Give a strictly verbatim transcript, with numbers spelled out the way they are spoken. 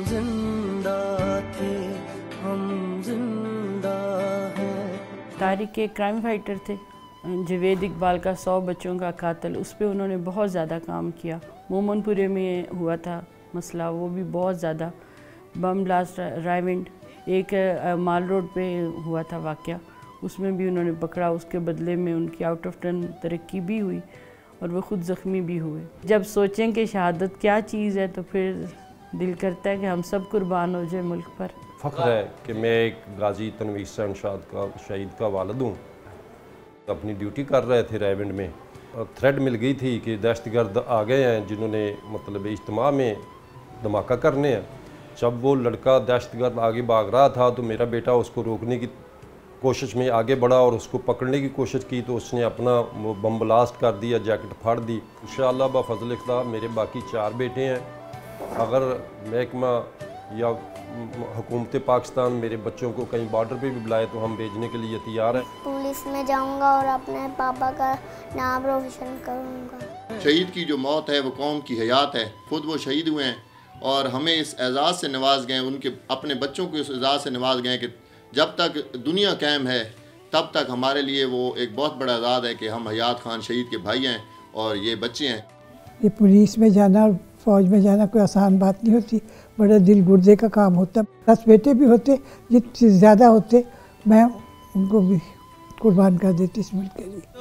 जिंदा थे, हम जिंदा हैं। तारिक एक क्राइम फाइटर थे। जवेद इकबाल का सौ बच्चों का कातिल, उस पर उन्होंने बहुत ज़्यादा काम किया। मोमनपुरे में हुआ था मसला, वो भी बहुत ज़्यादा। बम ब्लास्ट रायविंड एक माल रोड पे हुआ था वाक़या, उसमें भी उन्होंने पकड़ा। उसके बदले में उनकी आउट ऑफ टर्न तरक्की भी हुई और वो ख़ुद ज़ख्मी भी हुए। जब सोचें कि शहादत क्या चीज़ है तो फिर दिल करता है कि हम सब कुर्बान हो जाए मुल्क पर। फ़ख्र है कि मैं एक गाजी तनवीर हुसैन शाद का शहीद का वालिद हूँ। अपनी ड्यूटी कर रहे थे रायविंड में, थ्रेड मिल गई थी कि दहशतगर्द आ गए हैं जिन्होंने मतलब इज्तिमा में धमाका करने हैं। जब वो लड़का दहशतगर्द आगे भाग रहा था तो मेरा बेटा उसको रोकने की कोशिश में आगे बढ़ा और उसको पकड़ने की कोशिश की तो उसने अपना वो बम ब्लास्ट कर दिया, जैकेट फाड़ दी। इंशाअल्लाह बफज़ल खुदा मेरे बाकी चार बेटे हैं। अगर महकमा या हुकूमत पाकिस्तान मेरे बच्चों को कहीं बॉर्डर पे भी बुलाए तो हम भेजने के लिए तैयार हैं। पुलिस में जाऊंगा और अपने पापा का नाम रोशन करूंगा। शहीद की जो मौत है वो कौम की हयात है। खुद वो शहीद हुए हैं और हमें इस एजाज़ से नवाज गए, उनके अपने बच्चों को इस एजाज़ से नवाज गए कि जब तक दुनिया कायम है तब तक हमारे लिए वो एक बहुत बड़ा एजाज़ है कि हम हयात खान शहीद के भाई हैं और ये बच्चे हैं। ये पुलिस में जाना और फौज में जाना कोई आसान बात नहीं होती, बड़ा दिल गुर्दे का काम होता। दस बेटे भी होते, जितने ज़्यादा होते मैं उनको भी कुर्बान कर देती इस मुल्क के लिए।